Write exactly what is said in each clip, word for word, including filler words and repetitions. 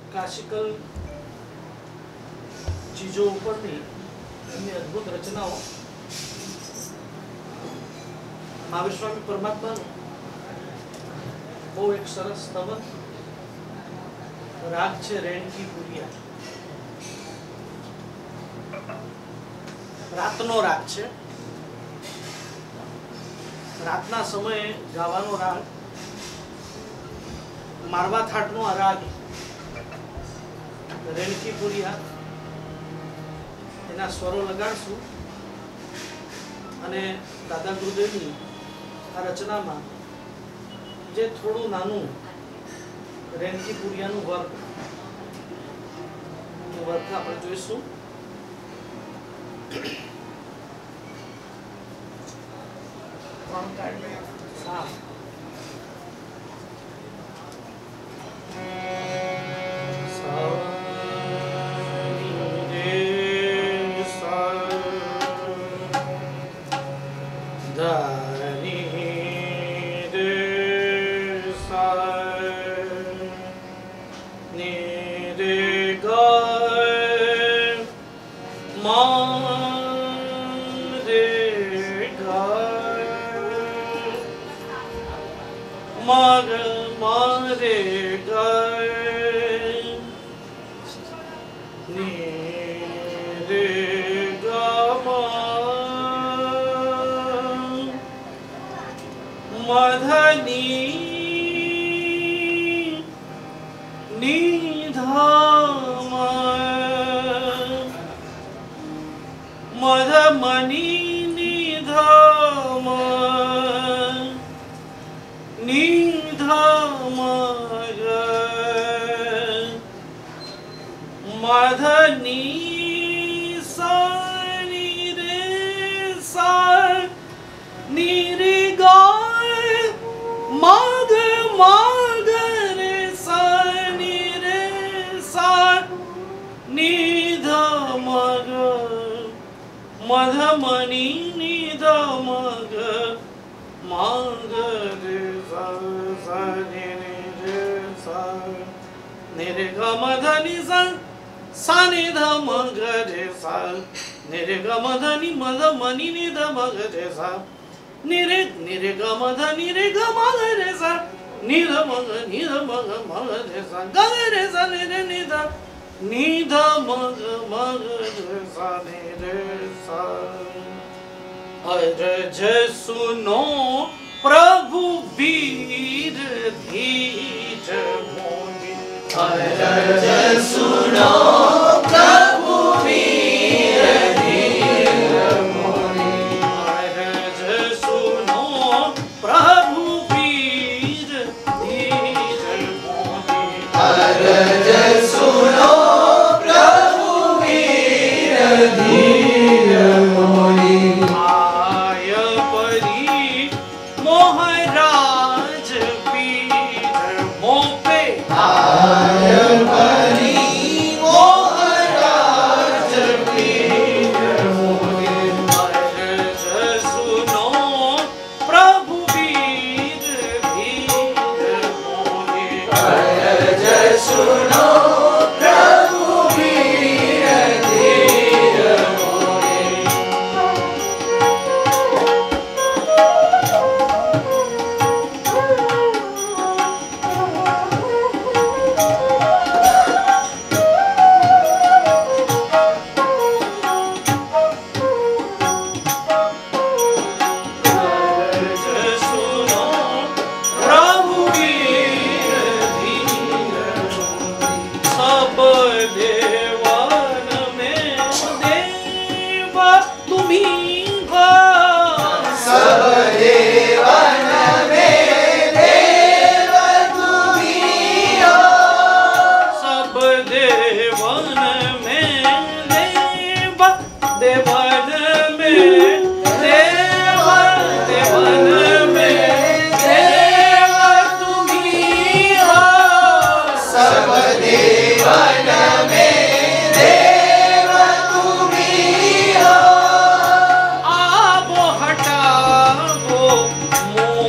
Classical चीजों ઉપરની એમની અદ્ભુત રચનાઓ મહાવીર સ્વામી પરમાત્માનું બહુ એક સરસ સ્તવન રાગ છે રેણકી પુરિયા. રાતનો રાગ છે. રાતના સમયે ગાવાનો રાગ. મારવા થાટનો આ રાગ રેણકી પુરિયા. એના સ્વરો લગાડશું અને દાદા ગુરુદેવની આ રચનામાં જે થોડું નાનું રેણકી પુરિયાનું વર્ક એ વર્ક આપણે જોઈશું. હા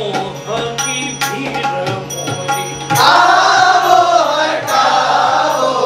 मोह की भीड़ मोरी।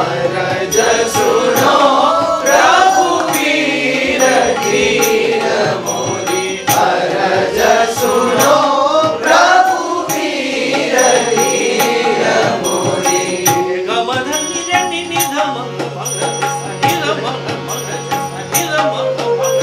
अरज सुनो प्रभु वीर धीर मोरी, अरज सुनो प्रभु वीर धीर मोरी। गम धनि धनि निध मंग मंग निध मंग मंग निध मंग मंग।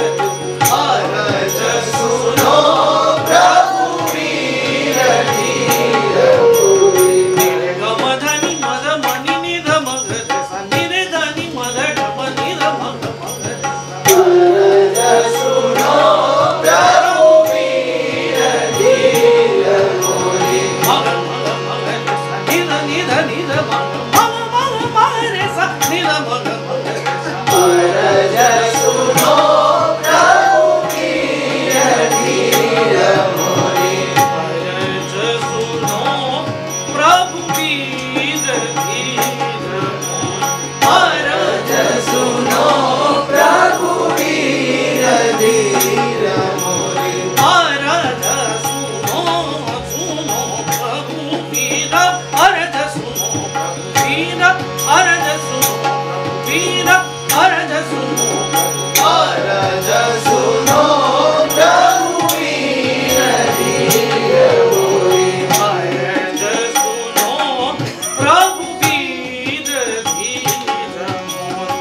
अरज सुनो प्रभु वीर धीर मोरी, गम धनि मद मनि निध मंग निध धनि मद गम निध मंग मंग। अरज सुनो प्रभु वीर धीर मोरी, मंग मंग मंग निध निध निध मंग मंग मंग मंग रे सा निध मंग मंग। अरज सुनो प्रभु वीर धीर मोरी, अरज सुनो प्रभु वीर धीर मोरी। अरज सुनो प्रभु वीर धीर मोरी। अरज सुनो सुनो प्रभु वीर, अरज सुनो प्रभु वीर, अरज सुनो प्रभु वीर, अरज सुनो प्रभु। अरज सुनो प्रभु वीर धीर मोरी, अरज सुनो प्रभु वीर धीर मोरी।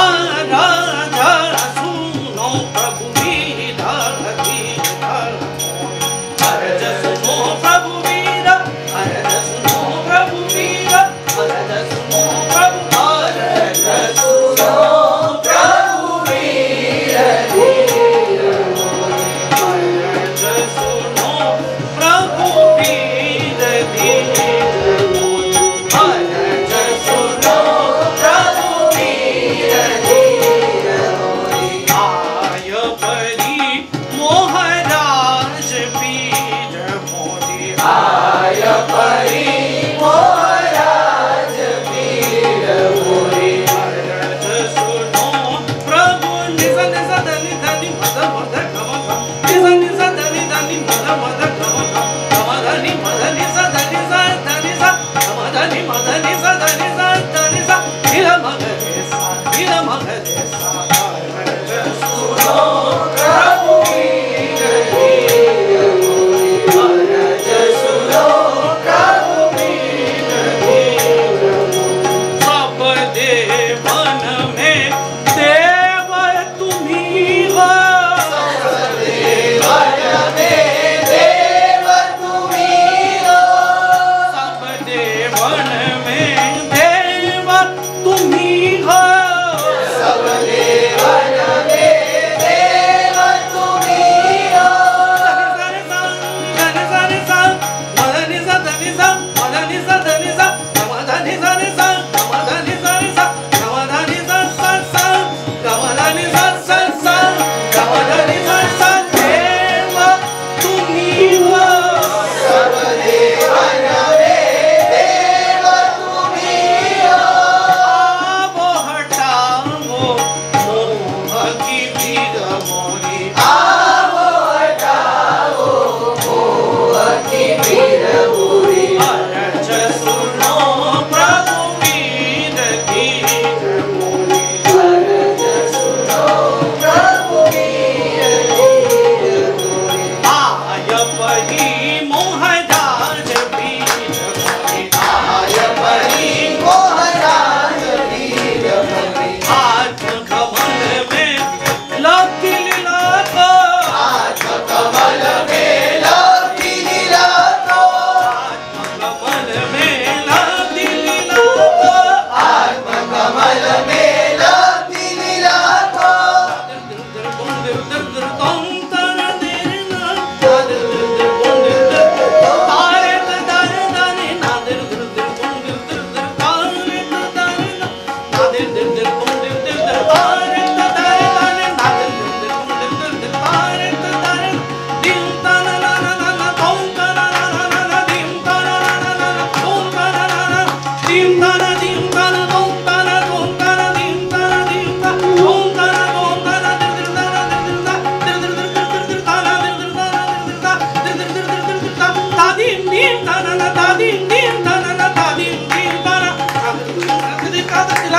अरज सुनो प्रभु वीर धीर मोरी। अरज सुनो प्रभु वीर, अरज सुनो प्रभु वीर, अरज सुनो प्रभु। अरज सुनो प्रभु वीर धीर मोरी, अरज सुनो प्रभु वीर धीर मोरी। अरज सुनो प्रभु वीर धीर मोरी। आय परी मोहराज पीर मोरी। आय परी मोहराज पीर मोरी, अरज सुनो प्रभु निज निज धनि धनि मद मद गम गम, निज निज धनि धनि मद मद गम गम, गम धनि मद निज धनि सा धनि सा, गम धनि मद निज धनि सा धनि सा, निध मग रे सा निध मग रे सा। अरज सुनो प्रभु वीर धीर मोरी, अरज सुनो प्रभु वीर धीर मोरी। सब देवन में देव तुम्ही हो, देवन में देव तुम्ही हो, सब देवन में देव तुम्ही हो। सब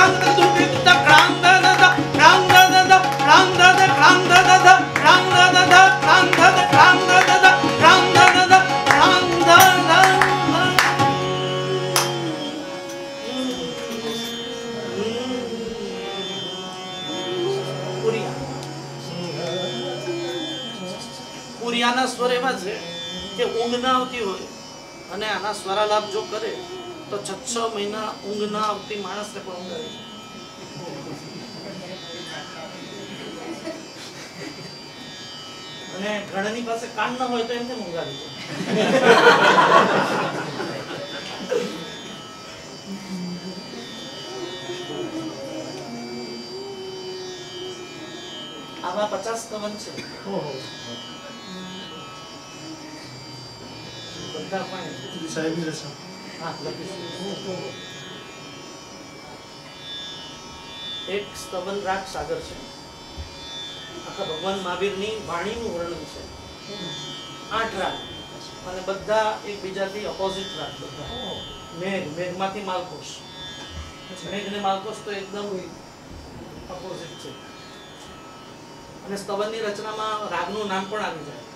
ક્રાંગ દુટી દુતા ક્રાંગ દા ક્રાંગ દા ક્રાંગ દા ક્રાંગ દા ક્રાંગ દા ક્રાંગ દા ક્રાંગ દા ક્રાંગ દા ક્રાંગ દા પુરિયાના સ્વર એવા છે કે ઊંઘ ના આવતી હોય અને આના સ્વરાલાપ જો કરે તો છ છ મહિના ઊંઘ ના આવતી માણસને પણ ઊંઘ આવે. અને ઘણાની પાસે કાન ન હોય તો એમ કેમ ઊંઘ આવી જાય. આવા પચાસ કવન છે. એક સ્તવન રાગ સાગર છે. આખા ભગવાન મહાવીરની વાણીનું વર્ણન છે. આઠ રાગ અને બધા એકબીજાથી ઓપોઝિટ રાગ. બધા મેઘ મેઘમાંથી માલકોશ. મેઘ ને માલકોશ તો એકદમ ઓપોઝિટ છે. અને સ્તવનની રચનામાં રાગનું નામ પણ આવી જાય.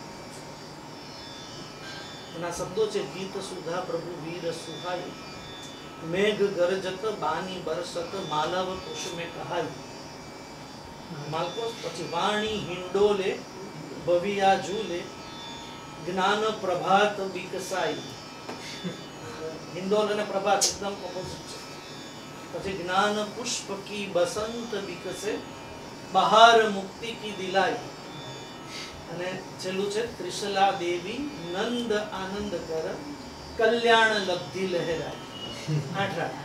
એના શબ્દો છે ગીત સુધા પ્રભુ વીર સુહાય મેઘ ગરજત બાની બરસત માલવ કુસુમે કહાય. માલકોસ પછી વાણી હિંડોલે ભવિયા ઝૂલે જ્ઞાન પ્રભાત વિકસાય. હિંડોલ અને પ્રભાત એકદમ ઓપોઝિટ છે. પછી જ્ઞાન પુષ્પ કી બસંત વિકસે બહાર મુક્તિ કી દિલાય. અને છેલ્લું છે ત્રિશલા દેવી નંદ આનંદ કર કલ્યાણ લબ્ધિ લહેરાય. આઠ રાગ.